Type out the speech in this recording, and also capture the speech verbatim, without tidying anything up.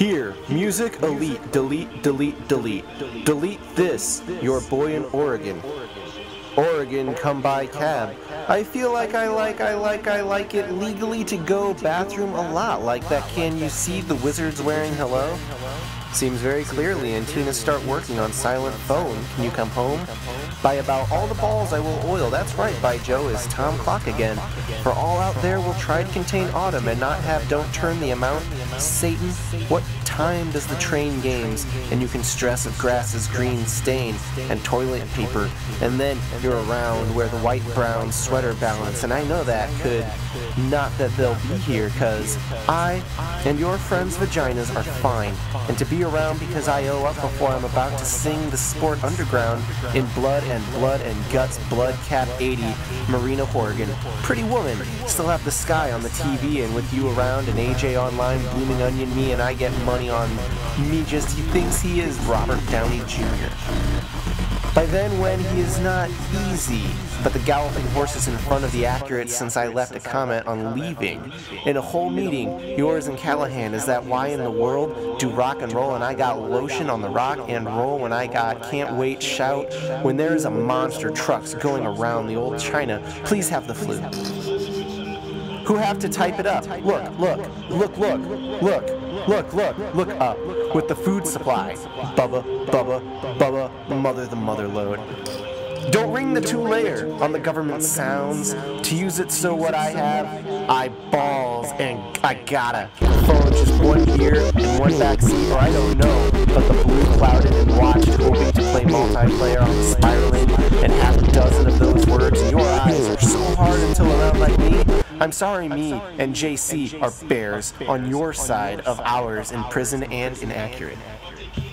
Here, music elite, delete, delete, delete. Delete this, your boy in Oregon. Oregon, come by cab. I feel like I like, I like, I like it legally to go bathroom a lot, like that Can You See the Wizards Wearing Hello? Seems very clearly, and Tina start working on silent phone. Can you come home? By about all the balls I will oil. That's right, by Joe is Tom Clock again. For all out there will try to contain autumn and not have don't turn the amount. Satan, what time does the train games? And you can stress if grass is green stain and toilet paper. And then you're around where the white-brown sweater balance. And I know that could, not that they'll be here, cause I and your friends' vaginas are fine. And to be around because I owe up before I'm about to sing the sport underground in blood and blood and guts, blood cap eighty, Marina, Oregon. Pretty woman, still have the sky on the T V, and with you around and A J online, blooming onion me, and I get money on me just he thinks he is Robert Downey Junior By then when he is not easy, but the galloping horses in front of the accurate since I left a comment on leaving. In a whole meeting, yours and Callahan, is that why in the world do rock and roll and I got lotion on the rock and roll when I got can't wait shout when there's a monster trucks going around the old China, please have the flu. Who have to type it up. Look, look, look, look, look, look, look, look up with the food supply. Bubba, Bubba, Bubba, mother the mother load. Don't ring the two-layer on the government sounds. To use it so what I have, I balls and I gotta. Phone just one ear and one backseat, or I don't know. But the blue clouded and watched, hoping to play multiplayer on spiraling, and half a dozen of those words in your eyes are so hard until around like me. I'm sorry me and J C are bears on your side of ours in prison and inaccurate.